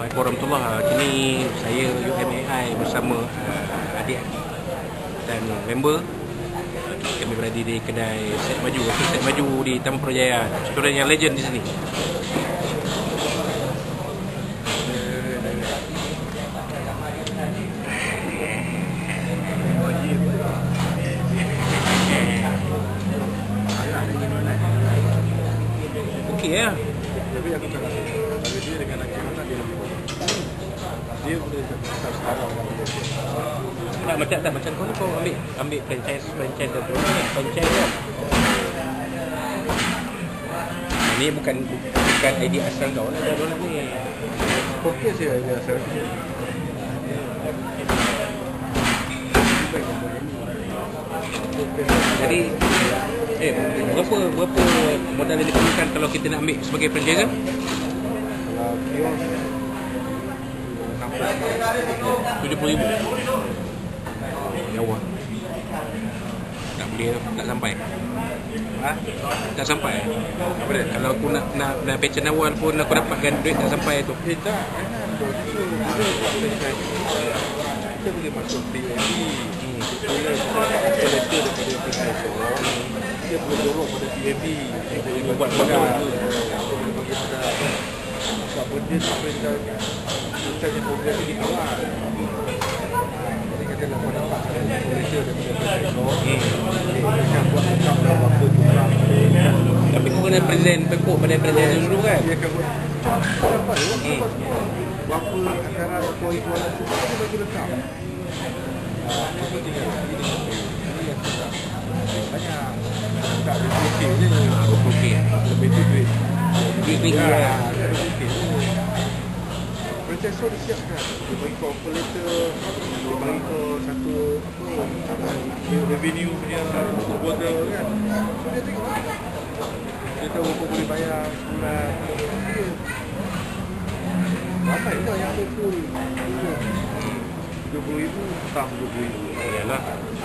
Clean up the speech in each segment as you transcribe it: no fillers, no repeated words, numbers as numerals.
Assalamualaikum warahmatullahi. Kini saya UMAI bersama adik dan member. Kami berada di kedai Set Baju, Set Baju di Taman Putrajaya. Restoran yang legend di sini. Okey ya. Tapi aku tak rasa kalau dia dengan laki anak dia lebih baik. Dia boleh tak sekarang Tak macam kau ni, kau ambil franchise dan franchise kan. Ini bukan idea asal kau lah, dah ni. fokus je dia asal. Jadi berapa modal yang diperlukan kalau kita nak ambil sebagai franchise? Kalau kios 70,000. Nyawa. Tak boleh, tak sampai. Tak sampai. Apa dia? Kalau aku nak patchen awal pun aku dapatkan duit tak sampai tu. tak kita boleh masuk PAB. Boleh kita letter daripada profesor. Kita boleh dorong pada PAB. Kita boleh buat bagi modal. sebab benda sebenarnya misalnya program ini awal. Jadi katalah kau dapat letter daripada profesor. Dia buat account dah berapa jumlah. Tapi kau kena present pekok pada present dulu kan. Dia akan buat dapat semua. Berapa antara kau jualan tu dia bagi lekap. Apa tinggal ini yang susah. Banyak tak ada okey je. Okey. Lebih tu duit. Duit tinggi lah. Procesor disiapkan. Dia bagi kau operator, dia bagi kau satu apa revenue punya kuota kan. So dia tengok lah. Dia tahu kau boleh bayar sebulan. Ramai tau yang betul 70,000 hutang 70,000. Yalah.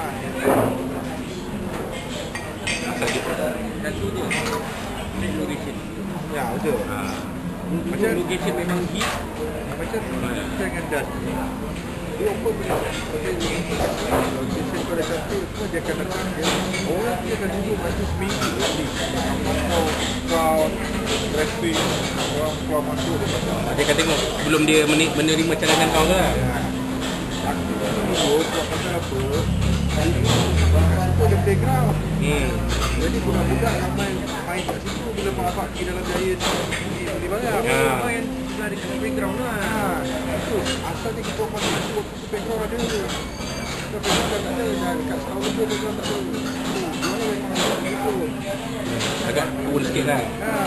Satu je. Ini location. Ya betul. Macam location memang hit. Macam dengan das ni. Dia open benda. Kalau location kau dah cantik, semua dia akan datang. Orang dia akan duduk macam seminggu lagi. Kau traffic, orang keluar masuk dia pasal. Dia akan tengok sebelum dia menerima cadangan kau ke. Aku duduk buat pasal apa? Kat situ ada playground. Jadi budak-budak ramai main kat situ bila mak-mak pergi dalam jaya di bayar. Main sebelah dekat playground lah. Itu asal dia kita pasal masuk playground ada. Kita playground dah tak ada. Dah dekat setahun lebih playground tak ada. Gimana memang gitu. Agak cool sikit lah.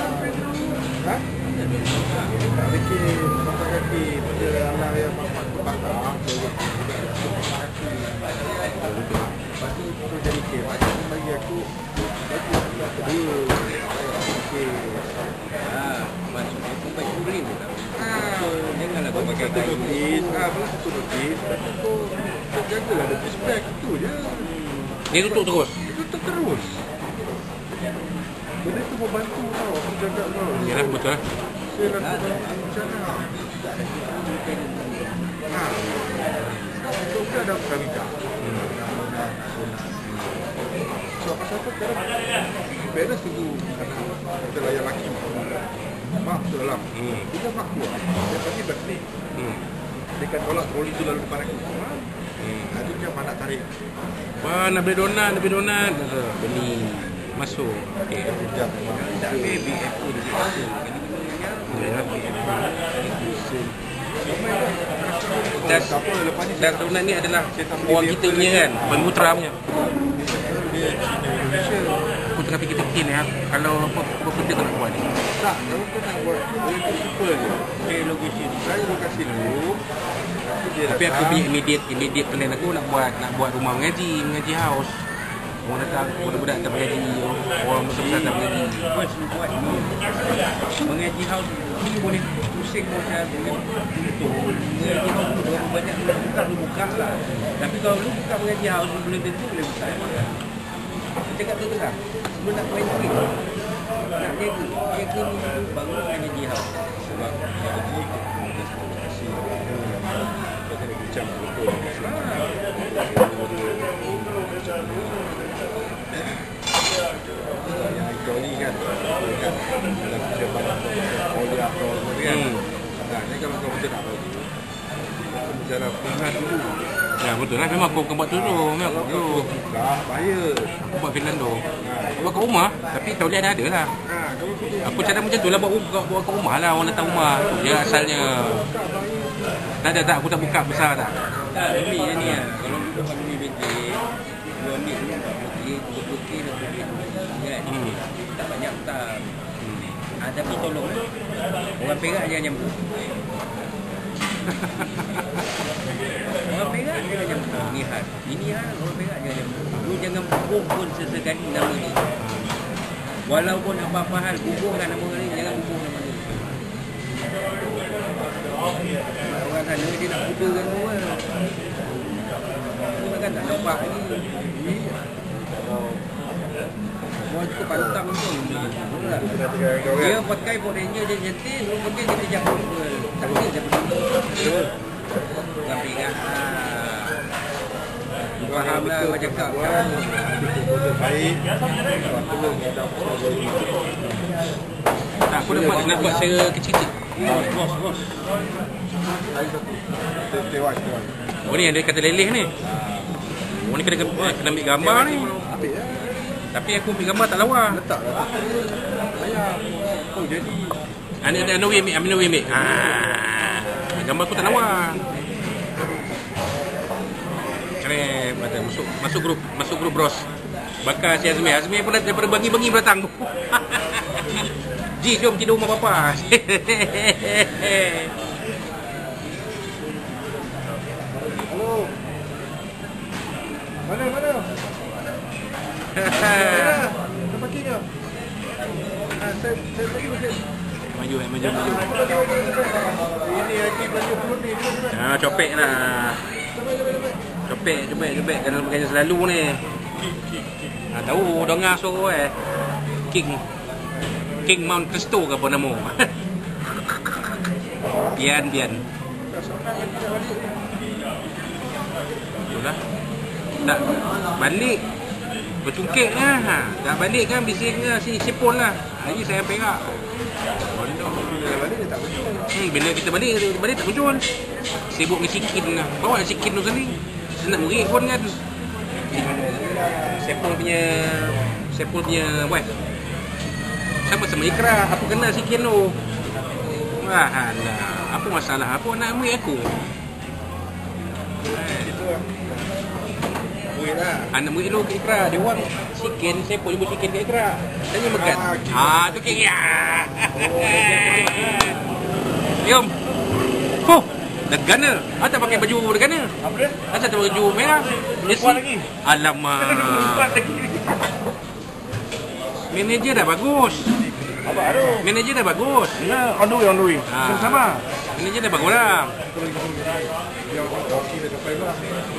Tak fikir pasal kaki pada anak yang mak-mak tu patah. Lepas tu terus jadi kes. Macam tu bagi aku bagi aku kedua. Okey. Maksudnya kau baik kuring tu tak? Janganlah kau pakai Satu kain. notis. Belah satu notis. Lepas tu kau jagalah ada respect. Itu je. Dia tutup terus? Dia tutup terus. Benda tu membantu tau. Aku jaga kau. Yalah, betul lah. Saya lakukan macam mana. So kita ada permintaan. So apa-apa sekarang parents tunggu kita layan laki mak betul lah. Bila mak keluar dia pasti balik. Dia akan tolak troli tu lalu depan aku. Itu macam mak nak tarik. Wah, nak beli donat. Beli. Masuk. Okay. Tak baby aku dia kata. Dan donat ni adalah orang kita punya kan, Pengutra punya. Dia Cina Indonesia. Aku tengah fikir ni, kalau apa benda kau nak buat ni. Tak, kalau kau nak buat dia tu simple je. Okay, location. Saya lokasi dulu. Tapi aku punya immediate plan aku nak buat rumah mengaji house. Orang datang, budak-budak tak mengaji, orang besar-besar tak mengaji. Bos buat ni mengaji house ni boleh pusing macam dengan itu. Mengaji house tu berapa banyak buka lah. Tapi kalau lu buka mengaji house belum tentu boleh buka. Saya cakap tu terang. Lu nak main duit. Nak jaga ni bangun mengaji house. Sebab Jadi kalau kau betul nak bagi, berjalan pelan dulu. Ya betul lah, memang aku buat tu memang aku tu. Tak bahaya. Aku buat Finland tu. Buat kat rumah, tapi toilet ada lah. Kalau kau Aku cara macam tu lah buat kat rumah lah, orang datang rumah. Dia asalnya. Tak, aku tak buka besar tak. Tak, ambil je ni lah. Kalau duduk kat bumi bintik, dia ambil dulu 40 K, 30 K kan. Tak banyak tak. Tapi tolong orang Perak jangan nyambut. Orang Perak jangan nyambut. Ini hal orang Perak jangan nyambut. Lu jangan bubuh pun sesekali nama ni. Walaupun apa-apa hal bubuhkan nama ni, jangan bubuh nama ni. Orang sana dia nak kudakan orang. Kita kan tak nampak lagi. Orang cukup pantang tu. Dia pakai Power Ranger dia nyetir, mungkin kita jauh. Tak boleh dia berdiri. Tapi kan faham lah macam cakap kan. baik, tolong kita Tak, aku nak buat secara kecil-kecil. Bos. tewas. Oh ni ada kata leleh ni. Oh ni kena ambil gambar ni. Ambil lah. Tapi aku ambil gambar tak lawa. Letak. Ayah. Oh jadi. Ana ambil. Gambar aku tak lawa. Keren, betul. Masuk grup bros. Bakar si Azmi pun daripada bangi-bangi datang. Ji, jom tidur rumah bapa. Halo. Mana? Tempat kini. Saya tadi macam Maju. ini lagi baju turun ni. Copek lah. Copek. Jangan pakai selalu ni. Tahu dengar suara King Mount Cristo ke apa nama? Bian. Itulah. Tak balik. Bercungkit lah. Tak balik kan bising lah si Sipon lah. Lagi saya Perak. Balik dia tak betul. Bila kita balik tak muncul. Sibuk dengan Sikin lah. Bawa Sikin tu sendiri. Saya nak murid pun kan. Sepul punya wife. Sama-sama Ikra. Aku kenal Sikin tu. Alah, apa masalah? Apa nak murid aku? Itu lah. Murid lah. Anak murid lu ke Ikra. Dia orang Sikin. Sepul jumpa Sikin ke Ikra. Tanya makan. Tu King ya. Jom. Degana. Tak pakai baju degana. Apa dia? Asal tak pakai baju merah. Kuat lagi. Alamak. Kuat lagi. Manager dah bagus. Apa aduh? Manager dah bagus. Ya, on the way. Sama-sama. Manager dah bagus lah. Dia okey dah sampai lah.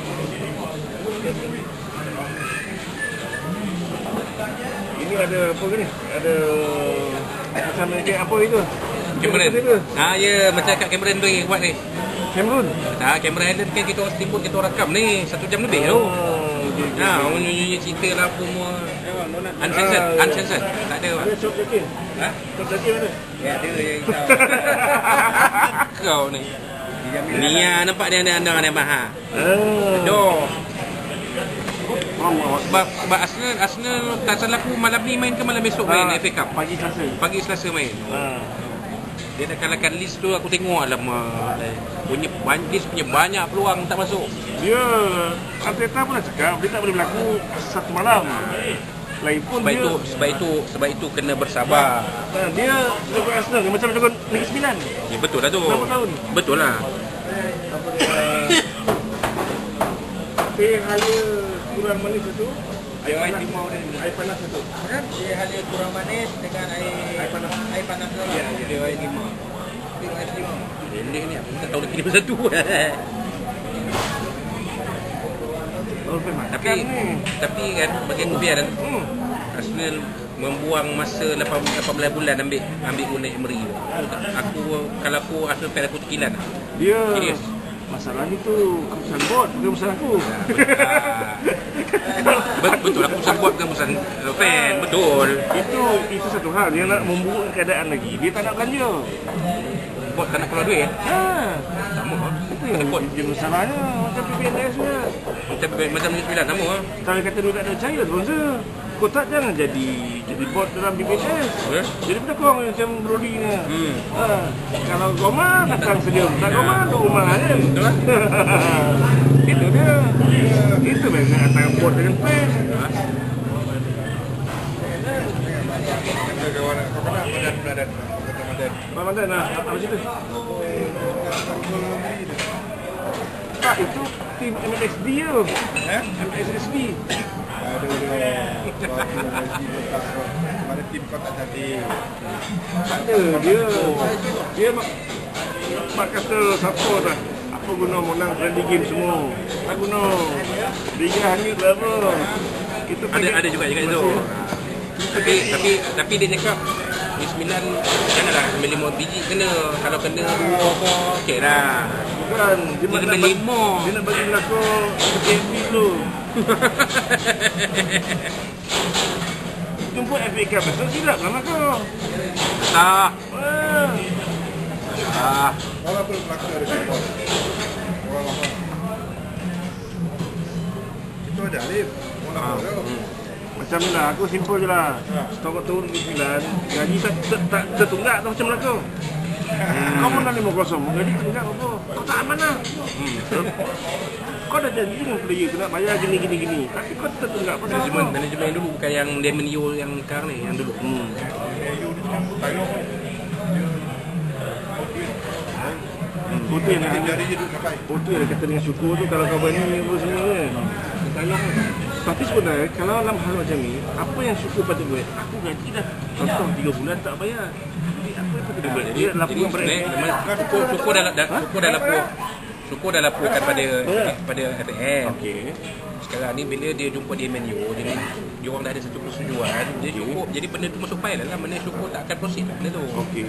Ini ada apa ni? Ada macam apa itu? Cameron. Ya, macam kat Cameron tu yang buat ni. Cameron. Cameron Island kan kita orang timbul kita rakam ni 1 jam lebih tu. Orang nyanyi cerita lah apa semua. Uncensored. Tak ada. Ada shop jakin. Shop jakin mana? Ya, ada yang tahu. Kau ni. Ni nampak dia anda mahal. Doh. Sebab Arsenal tak salah aku malam ni main ke malam besok main FA Cup. Pagi Selasa main. Dia nak kalahkan Leeds tu aku tengok alamak. Leeds punya banyak peluang tak masuk. Dia Arteta pun dah cakap dia tak boleh berlaku satu malam. Lain pun sebab itu kena bersabar. Dia jaga Arsenal macam jaga Negeri Sembilan. Ya betul lah tu. Berapa tahun? Betul lah. Teh halnya kurang manis itu. Air panas itu. Kan dia hanya kurang manis dengan air panas. Ya, dia air limau. Air limau. Ini ni aku tak tahu lagi dia satu. Tapi kan bagi aku biar Arsenal membuang masa 18 bulan ambil Unai Emery. Kalau aku Arsenal fan aku tekilan. Dia serius. Masalah ni tu keputusan bot bukan masalah aku. Betul aku keputusan bot bukan keputusan fan. Betul. Itu satu hal. Dia nak memburuk keadaan lagi. Dia tak nak belanja. Bot tak nak keluar duit sama Itu yang dia masalahnya. Macam PPNS punya. macam Negeri Sembilan sama Kalau kata duit tak ada cair, sponsor. Kau tak jangan jadi bot dalam BPNS. Jadi pada korang macam Brody ni. Kalau Goma datang sedia, tak Goma tu rumah kan. betul lah Itu dia. Itu beza antara bot dengan plan. Kawan kau kena Madan. Ramadan lah, apa situ? Tak, itu tim MSD tu. MSSB. Ada mana tim kau tak cantik. Tak ada, dia mak kata siapa dah. Apa guna menang friendly game semua? Tak guna. Liga hanya level. Itu ada juga cakap itu tapi dia cakap Negeri Sembilan janganlah ambil 5 biji kena. Kalau kena 2 apa okey lah. Bukan, dia Dia nak beli bagi 5. Dia nak bagi belakang KFC dulu. Jumpa FA Cup besok silap lah kau. Tak Kalau apa pelakon ada support. Orang lama. Itu ada Alif. Orang lama tu. Macam ni lah, aku simple je lah. Stok turun ke 9, gaji tak tertunggak tu macam aku. Kau menang 5-0, gaji tertunggak apa? Kau tak aman lah. Kau dah janji dengan player, kau nak bayar gini. Tapi kau tertunggak pasal apa? manajemen yang dulu bukan yang Lemon Yo yang sekarang ni, yang dulu. Itu yang dia kata dengan syukur tu kalau kau berani apa semua kan. Tayang. Tapi sebenarnya kalau dalam hal macam ni, apa yang syukur patut buat? Aku gaji dah contoh 3 bulan tak bayar. Jadi apa yang patut dia buat? Dia laporan Syukur dah laporkan pada ATM. Okey. Sekarang ni bila dia jumpa di menu, jadi dia orang dah ada satu persetujuan, dia cukup. Jadi benda tu masuk file lah, benda syukur tak akan proceed lah benda tu. Okey.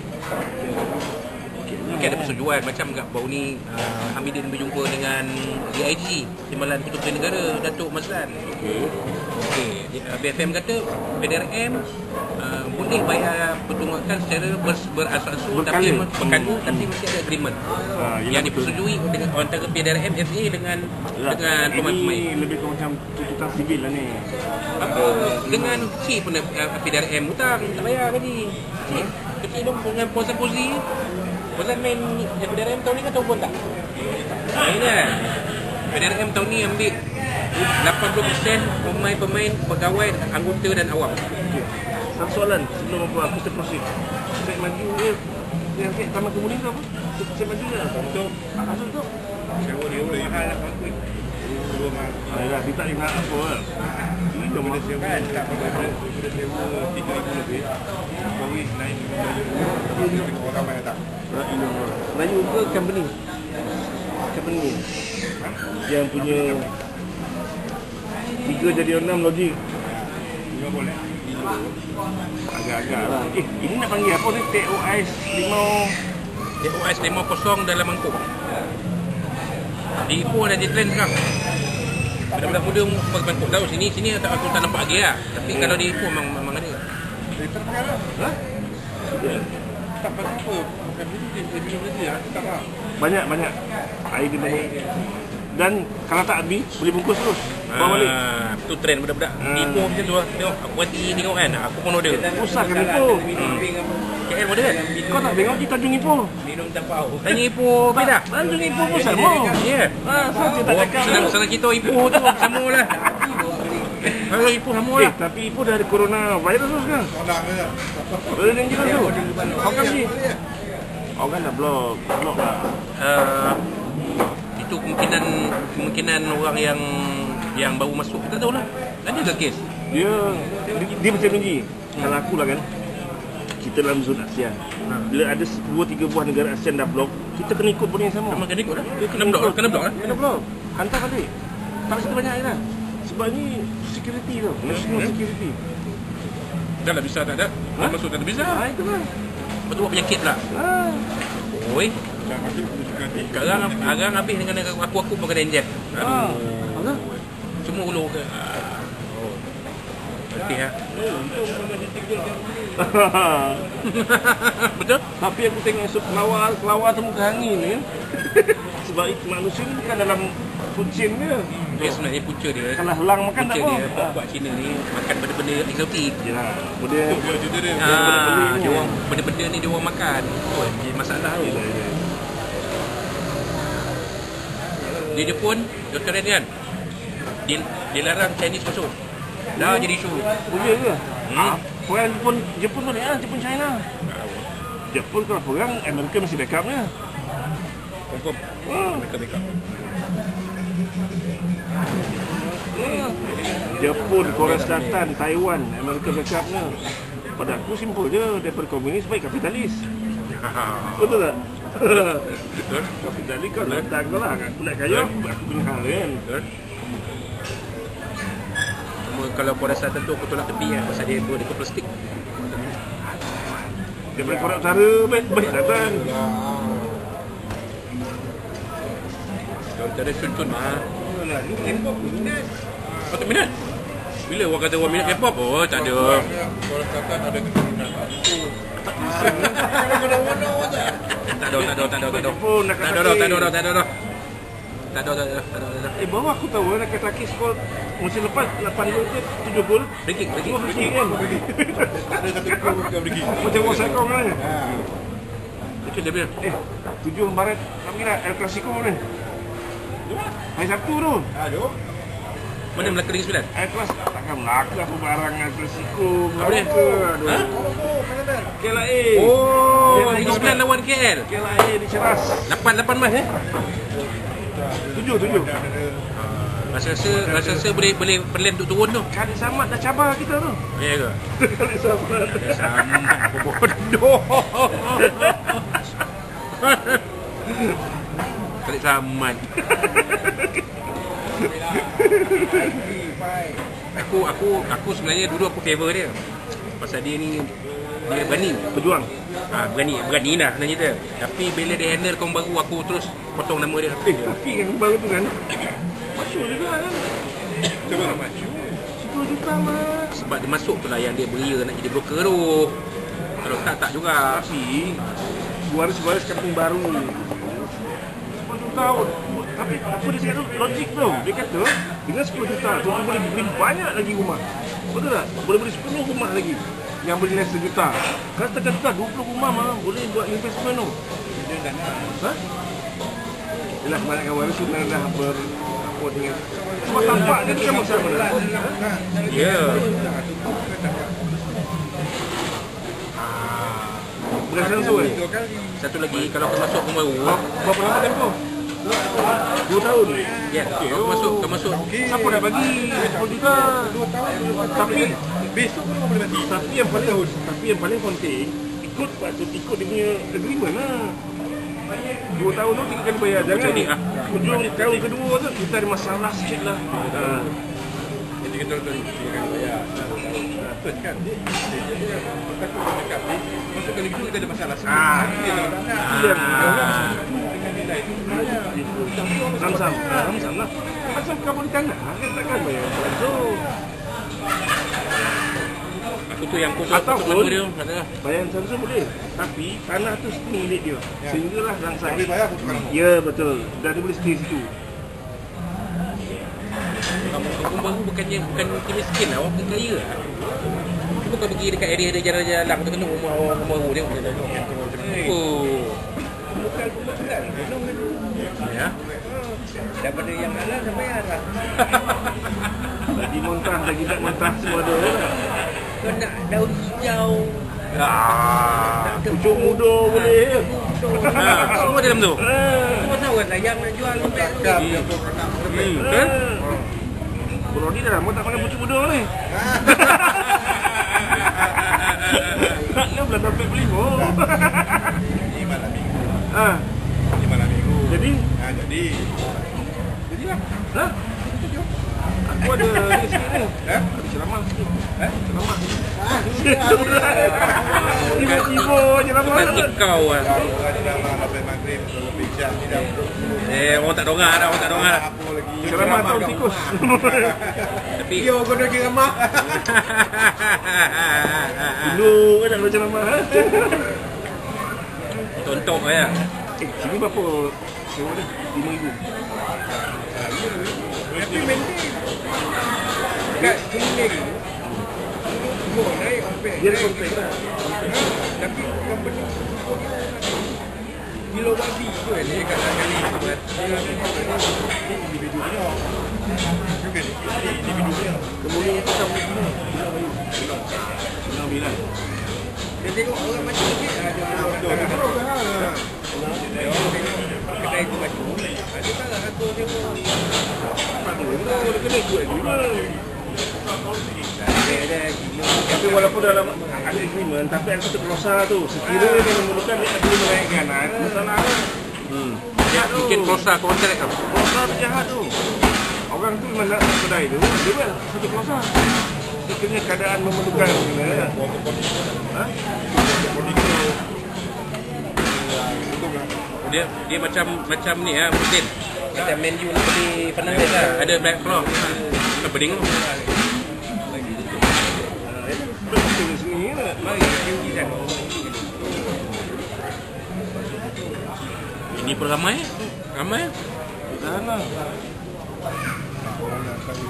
Mungkin ada persetujuan macam baru ni Hamidin berjumpa dengan DIG Timbalan Ketua Negara Datuk Mazlan. Okey. BFM kata PDRM boleh bayar pertunggakan secara berasas-asas tapi berkadu tapi mesti ada agreement yang dipersetujui dengan antara PDRM FA dengan pemain-pemain. Ini lebih macam tuntutan sivil lah ni. Apa dengan kecil pun PDRM hutang tak bayar gaji. Kecil dong dengan Pozan Pozi. Pozan main PDRM tahun ni kan tahu pun tak? Ini kan. PDRM tahun ni ambil 80% pemain-pemain, pegawai, anggota dan awam. Satu soalan sebelum aku terproses. Saya maju yang tamat kemudian tu apa? Saya maju lah. Betul. Asal tu? Sewa dia boleh mahal lah konflik. Ayolah, dia tak ingat apa lah. Ini dah Bila sewa kan, tak apa-apa. Bila sewa 3,000 lebih. Kawin naik 5,000. Orang ramai datang. Melayu ke company? Company yang punya 3 jadi 6 logik. 5 boleh. Agak-agak lah. Ini nak panggil apa ni? TOS 50 dalam mangkuk. Di Ipoh dah jadi trend sekarang. Budak-budak muda mangkuk tahu sini tak aku tak nampak lagi lah. Tapi kalau di Ipoh memang ada. Return kan lah. Ha? Tak apa-apa. Bukan beli lah. Tak faham. Banyak. Air dia banyak. Dan kalau tak habis, boleh bungkus terus. Bawa balik. Itu trend budak-budak. Di Ipoh macam tu lah. Tengok aku hati tengok kan. Aku pun order. Usah kan Ipoh. KL order kan? Kau tak tengok di Tanjung Ipoh. Minum tapau. Tanya Ipoh beda. Tanjung Ipoh pun sama. Ya. Saja tak cakap. Senang kita Ipoh tu sama lah. Kalau Ipoh sama lah. Tapi Ipoh dah ada corona virus tu sekarang. Orang ke? Boleh dan jelas tu. Kau kan ni. Orang dah blok lah. Itu kemungkinan orang yang baru masuk, kita tahu lah. Ada ke kes? Dia macam ni. Kalau aku lah kan, kita dalam zon ASEAN. Bila ada 2-3 buah negara ASEAN dah blok, kita kena ikut pun yang sama. Sama kena ikut lah. Kena blok lah. Kena blok. Hantar balik. Tak rasa banyak je lah. Sebab ni security tau. National security. Dah lah bisa tak ada. Masuk tak ada bisa. Itu lah. Betul buat penyakit pula. Oi. Sekarang habis dengan aku pun kena inject. Apa? Semua ulu ke. putih lah. Untung sama dia tinggalkan ni. Betul? Tapi aku tengok esok kelawar tu muka angin ni. Sebab manusia ni bukan dalam food chain dia. Dia sebenarnya punca dia. Kalau helang makan tak Punca apa. dia, buat Cina ni makan benda-benda eksotik. Ya, benda Dia orang benda-benda ni dia orang makan. Oh, jadi masalah tu. Di Jepun, Dr. Ren kan, dia larang Chinese masuk. Dah jadi isu. Boleh ke? Perang Jepun tu ni lah, Jepun China. Jepun kalau perang, Amerika mesti backupnya. Confirm. Mereka backup. Jepun, Korea Selatan, Taiwan, Amerika backupnya. Pada aku simple je, daripada komunis baik kapitalis. Betul tak? Betul. Kapitalis kau datang kau lah, aku nak kaya, aku punya hal kan. Betul. Cuma kalau Korea Selatan tu aku tolak tepi kan, pasal dia plastik. Daripada Korea Utara, baik datang. Kalau tak ada cun-cun mah. Alah, ni K-pop minat. Oh, tak minat? Bila orang kata orang minat K-pop? Oh, tak ada. Korea Selatan ada keturunan aku. Tak ada. Pun nak kata Tak ada. baru aku tahu nak kata sekolah musim lepas 80 ke 70 Ringgit. kan. Ada satu kau bukan pergi. Macam orang Sekong kan. Itu dia bila. 7 Maret kami kira El Clasico ni. Hari Sabtu tu. Aduh. Mana Melaka Ring 9? El Clasico takkan Melaka apa barang El Clasico. Apa dia? Aduh. Ha? KLA. Oh, Ring 9 lawan KL. KLA di Ceras. 8 mas 7. Rasa boleh perlahan untuk turun tu. Kali Samad dah cabar kita tu. Ya ke? Kali Samad. Sama apa bodoh. Kali Samad. Aku sebenarnya dulu aku favor dia. Pasal dia berani. Pejuang. Berani lah nak cerita. Tapi bila dia handle kaum baru, aku terus potong nama dia. Tapi yang baru tu kan masuk juga kan. Cuba nak maju. 10 juta mas. Sebab dia masuk tu lah yang dia beria nak jadi broker tu. Kalau tak juga. Tapi waris kampung baru 10 juta. Tapi apa dia cakap tu logik tu. Dia kata dengan 10 juta tu boleh beli banyak lagi rumah. Betul tak? Boleh beli 10 rumah lagi yang bernilai 1 juta. Katakan 20 rumah mah boleh buat investment tu. Dia dah nak. Ha? Yalah kebanyakan waris tu dah apa dengan cuma tampak dia tu kan macam mana? Ya. Berdasarkan tu kan? Satu lagi, kalau kau masuk kaum baru. Berapa lama tempoh? 2 tahun. Ya, kau masuk. Siapa dah bagi 10 juta? 2 tahun. Tapi Besok pun boleh mati. Tapi yang paling penting ikut dia punya agreement lah. 2 tahun tu 3 kali bayar. Jangan Macam ni, hujung tahun kedua tu kita ada masalah sikit lah. Jadi kita tu dia bayar. Betul kan? Dia takut dia cakap ni. Masuk kali gitu kita ada masalah. Dia tak nak. Iya. Dengan nilai tu. Sam-sam lah. Asal kamu di tanah, kan takkan bayar. So, Aku tu yang ataupun dia kata. bayar Samsung boleh. Tapi tanah tu setengah milik dia. Sehinggalah langsai. Boleh bayar bukan. Ya betul. Dan dia boleh stay situ. Kampung baru bukan miskin lah, orang kaya lah. Cuba kau pergi dekat area dia jalan-jalan, kau tengok rumah orang baru dia. Oh. Bukan berat. Ya. Daripada yang halal sampai yang haram. Lagi montah, lagi tak montah semua ada. Kau nak daun hijau. Pucuk muda boleh. Semua dalam tu. Kau tahu kan yang nak jual lembek tu. Kan? Brody dah lama tak makan pucuk muda ni. Taklah belah sampai beli. Ni malam minggu. Ha. Ni malam minggu. Jadi, Jadi lah. ha? Aku ada ni sikit ni. Eh? Ada ceramah sikit. Ceramah. Bukan Tiba-tiba ceramah. bukan kau lah. Kalau ada nama lepas maghrib lebih Tidak. Orang tak dongak dah, orang tak dongak dah. Apa lagi? Ceramah tahun tikus. Tapi Dia orang kena ceramah. Dulu kan nak ceramah. tontok ya. Sini berapa sewa dia? RM5,000. Tapi maintain. Kat Kuning semua naik compare. Dia compare lah. Tapi company kilo babi tu kan dia kata kali buat dia individu punya. Juga ni individu punya. Kemudian itu sama gila. Bila. Dia tengok orang macam ni ada orang teruk lah. Kedai tu macam ada tak lah aku tengok. Dia kena ikut juga. Tapi walaupun dalam ada agreement, tapi ada satu klausa tu. Sekiranya dia memerlukan dia ada menaikkan, masalah kan. Dia bikin klausa kontrak kan. Klausa tu jahat tu. Orang tu memang nak kedai tu, dia buat satu klausa. Sekiranya keadaan memerlukan. Dia macam ni ya, mungkin macam menu di Fernandez lah. Ada black claw. Kebening tu. Sini lah. Ini pun ramai. Ramai. Sana. Orang nak tahu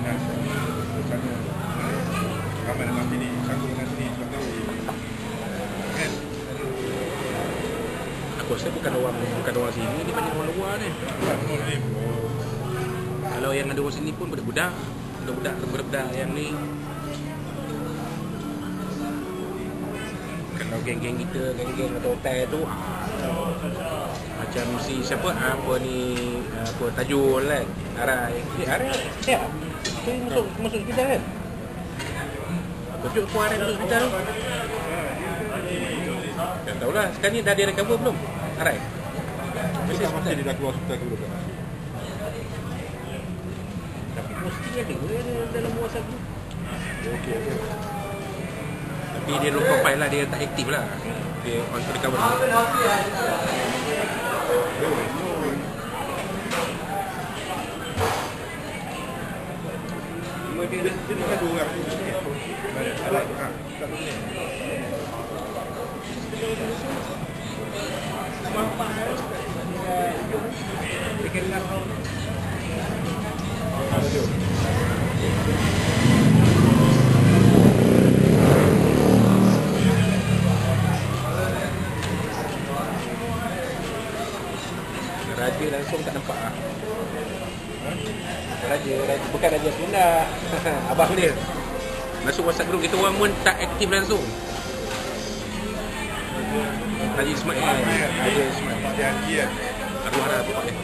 ramai dalam sini, sanggup dengan sini sebab tahu. Kan? Aku rasa bukan orang sini, ni banyak orang luar ni. Kalau yang ada orang sini pun budak-budak yang ni. Kalau geng-geng kita, geng-geng atau hotel tu macam si siapa apa ni, apa Tajul kan, Arai. Arai ya. Dia masuk hospital kan? Tunjuk aku Arai masuk hospital tu. Tak tahulah, sekarang ni dah dia recover belum? Arai. Masih dia dah keluar hospital ke belum? Tapi mesti ada dalam WhatsApp tu. Okey. Tapi dia low profile lah, dia tak aktif lah. Dia on recover. Dia ada dua orang. Ada tak boleh. Raja langsung tak nampak lah. Raja bukan Raja Sunda. Abang dia masuk WhatsApp group kita orang pun tak aktif langsung. Raja Ismail. Raja Ismail. Dia haji kan. Arwah lah bapak dia.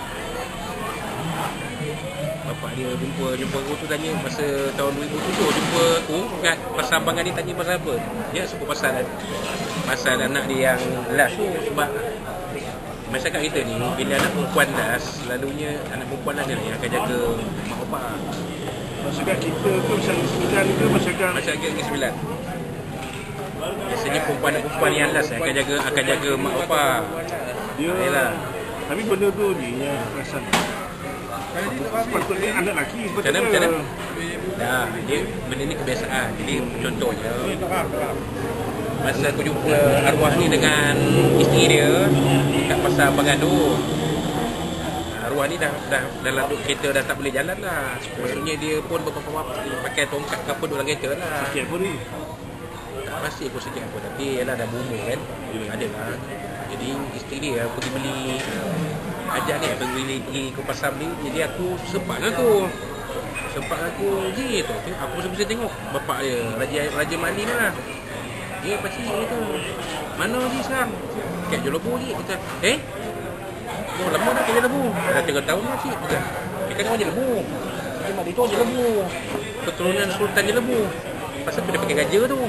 Bapak dia jumpa aku tu tanya masa tahun 2007 jumpa aku kat pasar Abang Adi, tanya pasal apa. Dia sebut pasal anak dia yang last tu. Sebab masyarakat kita ni bila anak perempuan last, selalunya anak perempuan lah dia yang akan jaga mak bapak. Masyarakat kita tu masyarakat ke masyarakat Negeri Sembilan. Biasanya perempuan yang last akan jaga mak bapak. dia. Yalah. Tapi benda tu dia yang perasan. Sepatutnya anak lelaki Macam mana? Dah, dia benda ni kebiasaan. Jadi contohnya masa aku jumpa arwah ni dengan isteri dia kat pasar Bagado. Arwah ni dah dalam duduk kereta dah tak boleh jalan lah. Maksudnya dia pun pakai tongkat ke apa duduk dalam kereta lah. sakit apa ni? Tak pasti aku sakit apa, tapi ialah dah berumur kan. Adalah. Jadi isteri dia pergi beli ajak dia pergi ke pasar beli. Jadi aku sempat aku je tu. Aku bisa tengok bapak dia Raja Mali ni lah. Dia pakcik tu. Mana Haji sekarang? Kat jual lebu je. Kata, oh lama dah kerja lebu. Dah 3 tahun dah cik. Kata, dia kan orang je lebu. Dia mak dia tu je lebu. Keturunan Sultan je lebu. Pasal tu dia pakai gaja tu.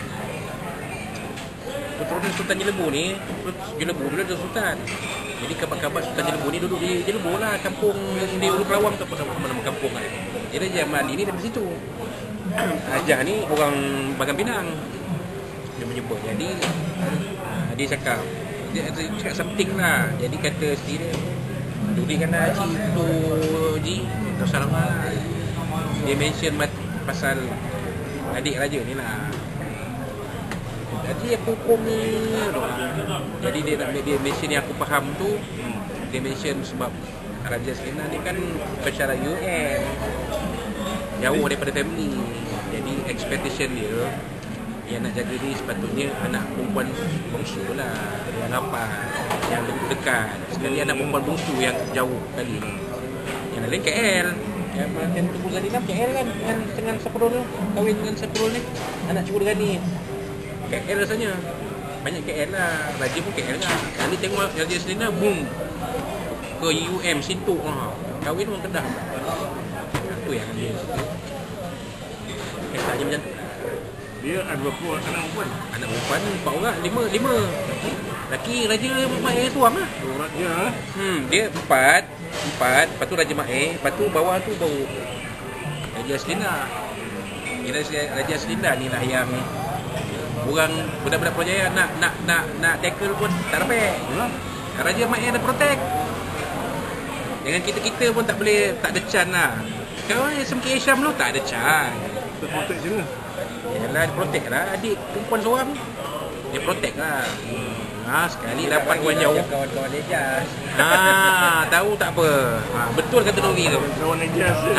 Keturunan Sultan Jelebu ni, Jelebu dulu ada Sultan. Jadi kabar-kabar Sultan Jelebu ni duduk di Jelebu lah, kampung di Ulu Pelawang tu, apa nama kampung kan. Jadi Raja Mali ni dari situ. Ajah ni orang Bagan Pinang. Dia menyebut. Jadi dia cakap dia cakap something lah. Jadi kata isteri dia, dudikan lah cik tu Ji, tak salah lah. Dia mention pasal adik raja ni lah. Jadi aku hukum ni. Jadi dia nak dia mention yang aku faham tu. Dia mention sebab Raja Selina ni kan pensyarah UN, jauh daripada family. Jadi expectation dia yang nak jaga ni sepatutnya anak perempuan bongsu lah, yang rapat, yang dekat. Sekali anak perempuan bongsu yang jauh kali. Yang lain KL. Yang Tubuh Zadina KL kan, dengan Saprul, kahwin dengan Saprul ni, anak Cikgu Degani. KL rasanya. Banyak KL lah. Raja pun KL lah. Kali tengok Raja Selina, boom, ke UM Sintuk lah. Kahwin orang Kedah. Itu yang dia kisahnya macam tu. Dia ada berapa anak perempuan? Anak perempuan 4 orang, 5. Laki Raja Mak Air tuang lah. Raja lah. Dia 4. Lepas tu Raja Mak Air. Lepas tu bawah tu baru Raja Selina. Raja Selina ni lah yang orang budak-budak Putrajaya nak tackle pun tak dapat. Raja Mak Air ada protect. Dengan kita pun tak boleh, tak ada can lah. Kalau SMK Syam tu tak ada can. Dia protect je lah. Yalah, dia protect lah. Adik perempuan seorang dia protect lah. Sekali dapat orang jauh. Kawan-kawan Ejas. Tahu tak apa. Betul kata Nori tu. Kawan Ejas je.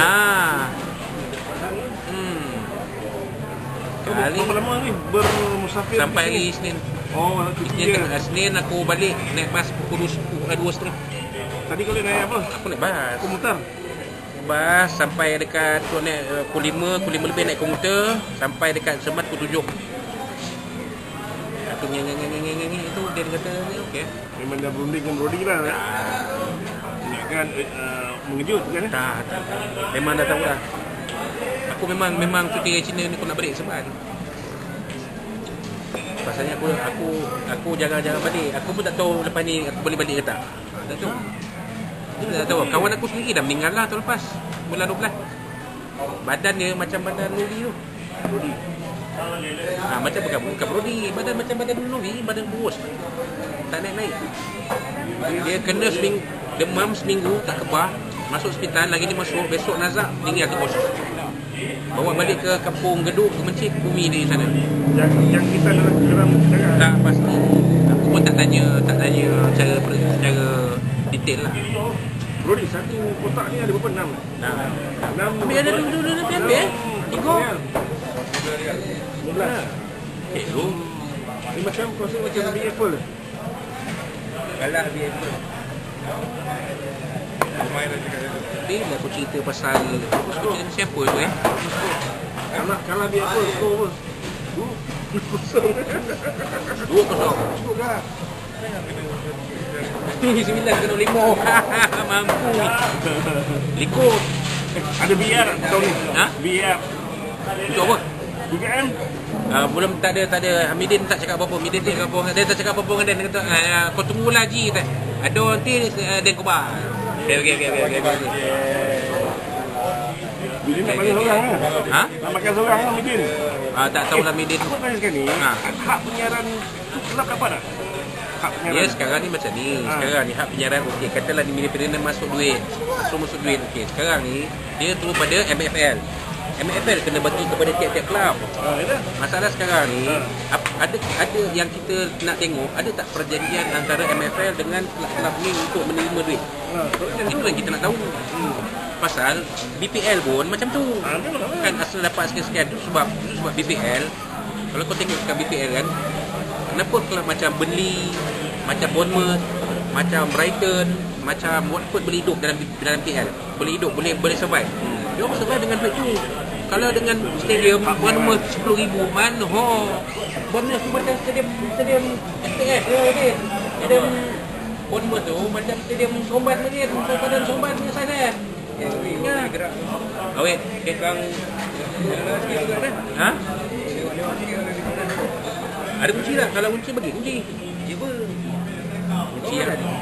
Kali berapa lama ni bermusafir sampai hari Isnin. Oh, Isnin aku balik naik bas pukul 2.30. Tadi kau naik apa? Aku naik bas. Komuter. Bas sampai dekat tu naik pukul 5 lebih naik komuter sampai dekat Semat pukul 7. Aku ngeng itu dia kata ni okey. Memang dah berunding dengan Brody lah. Ingatkan mengejut kan? Tak. Memang dah tahu lah. Aku memang cuti dari China ni aku nak balik Semat. Pasalnya aku jarang-jarang balik. Aku pun tak tahu lepas ni aku boleh balik ke tak. Tak tahu. Tak tahu. Kawan aku sendiri dah meninggal lah tahun lepas. Bulan 12. Badan dia macam badan Nuri tu. Brody. Macam bukan Brody. Badan macam badan Nuri. Badan kurus. Tak naik-naik. Dia kena demam seminggu. Tak kebah. Masuk hospital. Lagi dia masuk. Besok nazak. Tinggal ke bos. Bawa balik ke kampung Geduk, ke Mencik, bumi di sana. Yang kita dalam tak pasti. Aku pun tak tanya cara detail lah. Brody, satu kotak ni ada berapa? 6? 6. Tapi ada dulu nanti ambil 3. 15. Tu Ni macam proses macam beli Apple. Kalah dia tu. bila aku cerita pasal aku cerita siapa tu Kalau beli Apple tu apa? 2-0 9 kena 5. Mampu likut. Ada VR tahun ni? VR. Untuk apa? BBM? Belum tak ada. Hamidin tak cakap apa-apa. Hamidin dia tak cakap apa-apa dengan dia. Dia kata kau tunggulah Ji kata. Ada nanti dia kubar. Okey. Midin nak bagi seorang lah. Nak makan seorang lah Midin. Tak tahulah Midin. Aku tanya sekarang ni, hak penyiaran kelab kapan tak? Hak penyiaran. Ya sekarang ni macam ni. Sekarang ni hak penyiaran okey. Katalah di Perdana masuk duit. Masuk duit okey. Sekarang ni dia turun pada MFL. MFL kena bagi kepada tiap-tiap kelab. Masalah sekarang ni ada yang kita nak tengok, ada tak perjanjian antara MFL dengan kelab-kelab ni untuk menerima duit. Itu yang kita nak tahu. Pasal BPL pun macam tu. Kan asal dapat sekian-sekian tu sebab BPL. Kalau kau tengok kat BPL kan, kenapa kelab macam Burnley, macam Bournemouth, macam Brighton, macam Watford boleh hidup dalam BPL. Boleh hidup, boleh survive. Dia orang survive dengan duit tu. Kalau dengan stadium Bournemouth 10,000 mana Bournemouth tu macam stadium SPS dia. Stadium Bournemouth tu macam stadium Somban ni, Padan Somban punya sana. Ya. Awet, bang. Ada kunci tak? Kalau kunci bagi kunci. Dia apa? Kunci yang ada.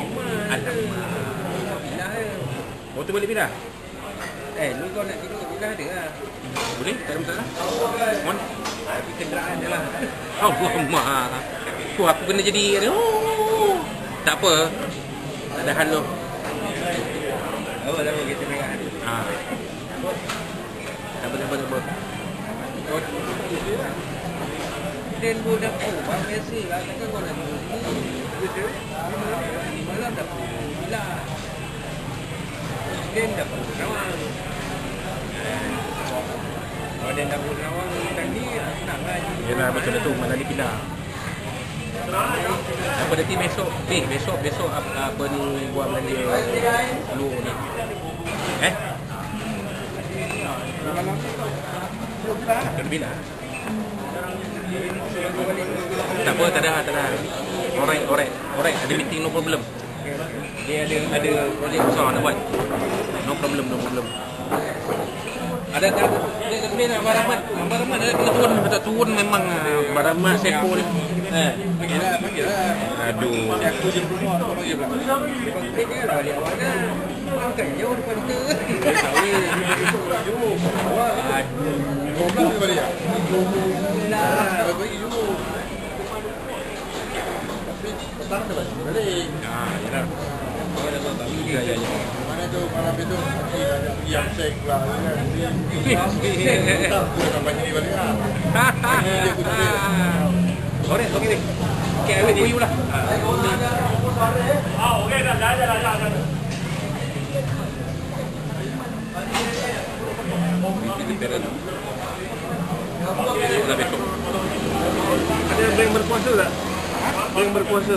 Alamak. Motor balik bila? Lu kau nak tidur bila ada lah. Boleh? Tak ada masalah. On. Tapi kenderaan je lah. Alamak. Tu aku kena jadi Tak apa. Tak ada hal tu. Oh, dah kita merah. Ha. Tak apa. Dan gua dah bang biasa lah. Takkan kau nak ni malam dah bila. Dan dah Rawang. Kalau dia dah Rawang tadi senang lah. Yalah macam tu malam ni pindah. Apa nanti besok apa ni buat belanja dulu ni. Kan bila? Tak apa, tak ada. Alright, ada meeting, no problem. Dia ada projek besar nak buat. No problem. Ada dia nak Baramat ada kena turun memang Baramat Sepo ni. Bagilah. Aduh. Aku jemput rumah, kau panggil pula. Dia panggil lah dia awak kan. Bukan jauh depan kita. Goblok kau dia. Kau pergi dulu. Tapi petang dah balik. Yalah. Ya. Mana tu malam itu pergi yang sek pula kan. Tak nak bagi ni balik ah. Okey. Okey, awak pergi pula. Okey dah jalan. Ada bank berkuasa tak? Bank berkuasa.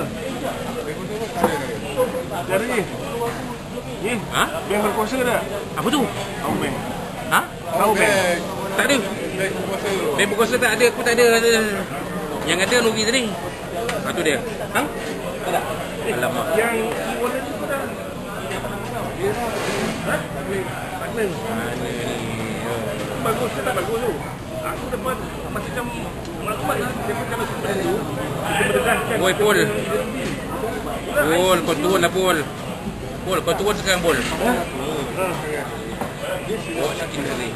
Dari ni. Ni? Ha? Bank berkuasa tak? Apa tu? Tahu bank. Ha? Tahu bank. Tak ada. Bank berkuasa. Bank berkuasa tak ada, aku tak ada. Yang ada Nuri tadi. Itu dia. Ha? Tak. Alamak. Yang warna tu pun dah. Ha? Partner. Mana ni? Bagus ke tak bagus tu? Aku dapat macam maklumat lah. Dia pun kalau seperti tu, kita berdekatkan. Oi, Pol. Pol, kau turun lah, Pol. Pol, kau turun sekarang, Pol. Bawa sakit tadi.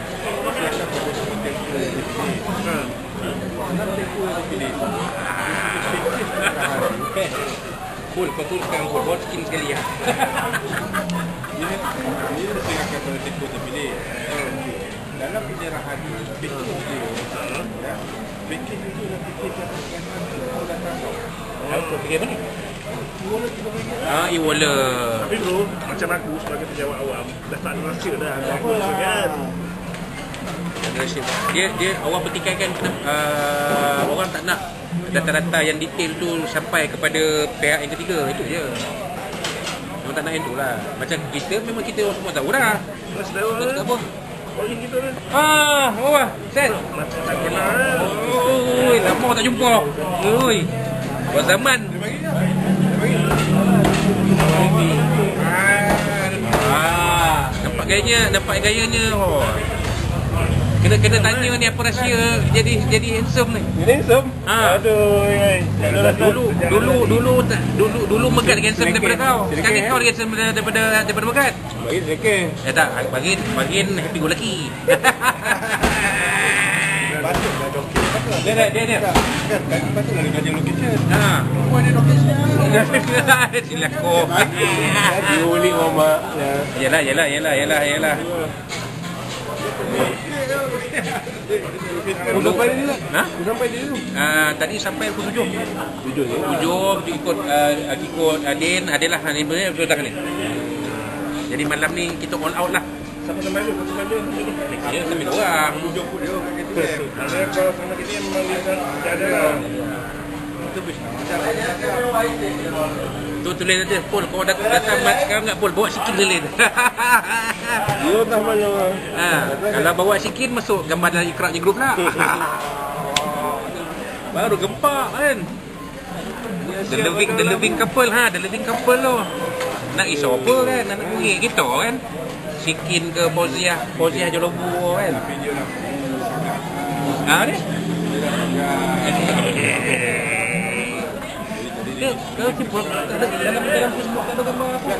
Pol, kau turun sekarang, Pol. Bawa skin sekali ya. Ini diserahkan pada Teko terpilih. Dalam penyerahan package dia, package itu dah package yang kau datang tau. Kau fikir apa ni? E-wallet. Tapi bro, macam aku sebagai pejabat awam, dah tak ada rasa dah. Apa kan? Dia orang pertikaikan orang tak nak data-data yang detail tu sampai kepada pihak yang ketiga. Itu je. Memang tak nak yang tu lah. Macam kita, memang kita semua tahu dah. Sedara Tak apa. orang kita ni Apa? Set. macam tak kenal. Oi, lama tak jumpa. Oi. Buat zaman. Nampak gayanya. Oh. Kena tanya ni apa rahsia jadi handsome ni. Ini sem. Ha. Aduh, Dulu Megat handsome daripada kau. Sekarang kau handsome daripada Megat. Bagi sekeh. Tak, bagian happy go lucky. Patut dah doktor. Dia. Kan patut dah kerja location. Ha. Kau ada location. Silap kau. Diulik mama. Yalah. Sampai dia lah. Ha? Sampai dia tu. Tadi sampai pukul 7. 7 je. 7 ikut Adin, adalah ni betul tak ni. Jadi malam ni kita all out lah. Siapa sampai tu? Ya, sampai orang. Jemput dia kat KTM. Ada kalau sama KTM memang dia ada lah. Tu tulis dia, Pol, kau datang mat sekarang enggak, Pol? Bawa sikin tulis. Dia tak mana. Kalau bawa sikin masuk gambar dalam ikraknya grup lah. Baru gempak kan. The living couple tu. Nak risau apa kan? Nak kurik kita kan? Sikin ke Poziah Jolobu kan? Dia? Kau sibuk dalam Facebook tak ada gambar apa?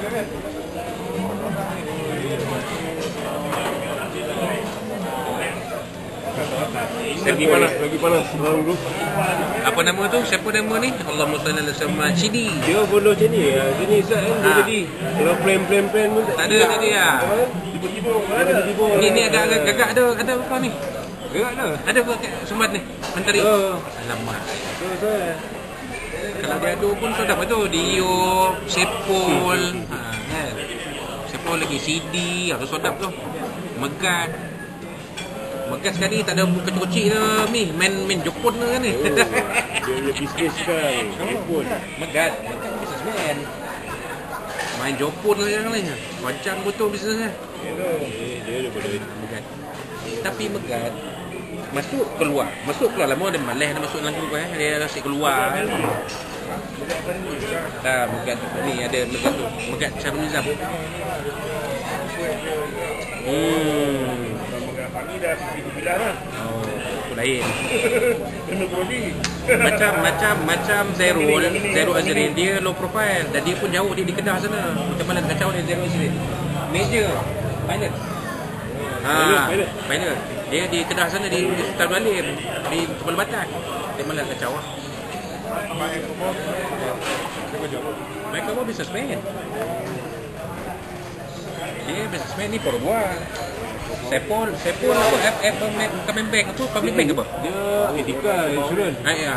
Lagi panas. Orang dulu. Apa nama tu? Siapa nama ni? Allahumma salli ala sayyidina Cidi. Dia bodoh macam ni. Sini Izzat kan dia jadi. Kalau plan pun Tak ada tadi ah. Tiba-tiba Ni agak gagak ada apa ni? gerak dah. Ada apa kat Sumbat ni? Menteri. Alamak. Kalau dia ada pun sedap tu. Dio, Sepol, kan. Sepol lagi CD, harus sedap tu. Megat sekali tak ada kecil-kecil dah ni. Main Jepun lah kan ni. Dia punya bisnes kan. Jepun. Megat businessman. Main Jepun lah yang lain. Macam betul bisnesnya. Dia daripada Megat. Tapi Megat masuk keluar lama dia malas nak masuk dalam grup dia asyik keluar. Megat ni ada Megat tu. Megat Syarul Nizam. Pagi dah bila lah. Oh, lain. macam Zero Azrin, dia low profile dan dia pun jauh dia di Kedah sana. Macam mana kacau dia Zero Azrin. Major pilot. Pilot. Dia di Kedah sana di Sultan Balim, di Kepala Batak. Dia malah kacau lah. Mereka pun businessman. Dia businessman ni perempuan. Sepol apa Kamen Bank tu public bank apa? Dia etika insurans. Ya,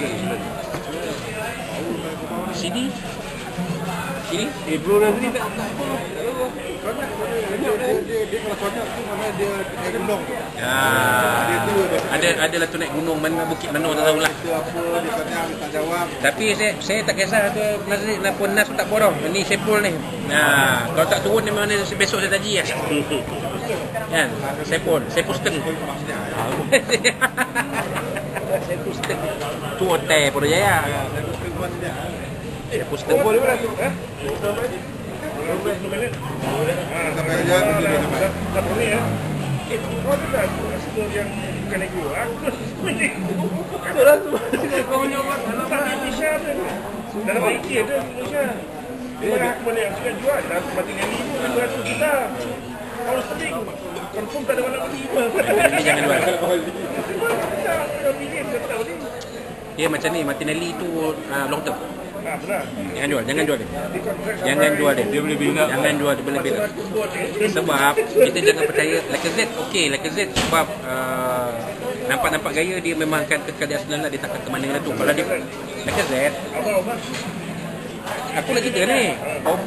CD. Bro nanti tak Dia kalau konak tu mana dia naik gunung. Adalah tu naik gunung mana bukit mana tak tahulah. Itu apa dia tanya dia tak jawab. Tapi saya tak kisah ke Nas tak bodoh. Ni Sepol ni. Kalau tak turun memang besok saya taji lah. Kan? Sepol seteng. Sepol seteng. Tu hotel Pulau Jaya. Sepol seteng. boleh lah tu. Sampai kerja tu dia sampai. Tak boleh ya. Kau ada tak restoran yang bukan nego? Aku nego. Itulah tu. Kau nyoba dalam Malaysia tu. Dalam IKEA tu Malaysia. Dia aku boleh yang suka jual dah mati dengan 200 juta. Kalau setting confirm tak ada mana beli. Jangan jual. Kalau beli dia tak boleh. Dia macam ni Martinelli tu long term. Benar. Jangan jual dia. Jangan jual dia. Dia boleh bina. Jangan jual dia boleh bina. Sebab kita jangan percaya Lacazette sebab nampak gaya dia memang akan kekal di Arsenal lah, dia takkan ke mana tu. Kalau dia Lacazette, aku lagi cerita ni.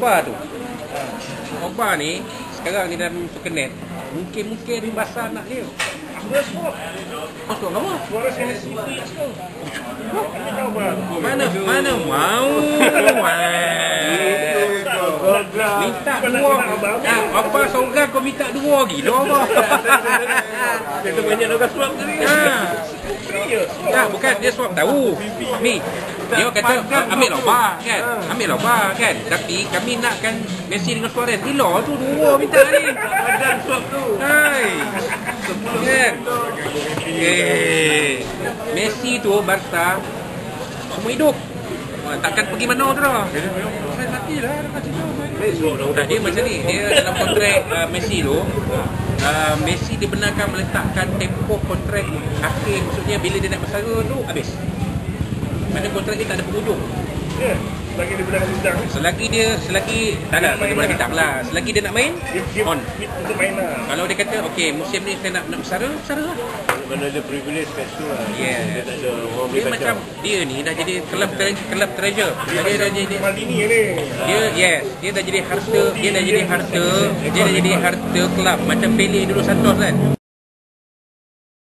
Oba ni sekarang ni dalam sukenet. Mungkin basah anak dia. Sudah swap. Suap apa? Suara saya sendiri tu. Mana mau? Minta dua. Apa seorang kau minta dua gila apa? Kita banyak orang swap tadi. Bukan dia swap tahu. Ni dia kata ambil loba kan. Tapi kami nakkan Messi dengan Suarez. Gila tu dua minta ni. Badan swap tu. Hai. Kan? Messi tu Barca semua hidup. Takkan pergi mana tu dah. Saya matilah dekat situ. Dia macam ni. Dia dalam kontrak Messi tu, Messi dibenarkan meletakkan tempoh kontrak akhir, maksudnya bila dia nak bersara tu habis. Mana kontrak dia tak ada penghujung. Ya, lagi dia benar bintang. Selagi tak ada boleh bintang lah. Selagi dia nak main, on. Untuk main lah. Kalau dia kata okey musim ni saya nak bersara lah. Mana ada privilege kat situ lah. Yeah. Dia tak ada orang Dia boleh macam dia ni dah jadi club treasure. Dia dah jadi Maldini ni. dia dah jadi harta, dia dah jadi harta club macam Pele dulu Santos kan.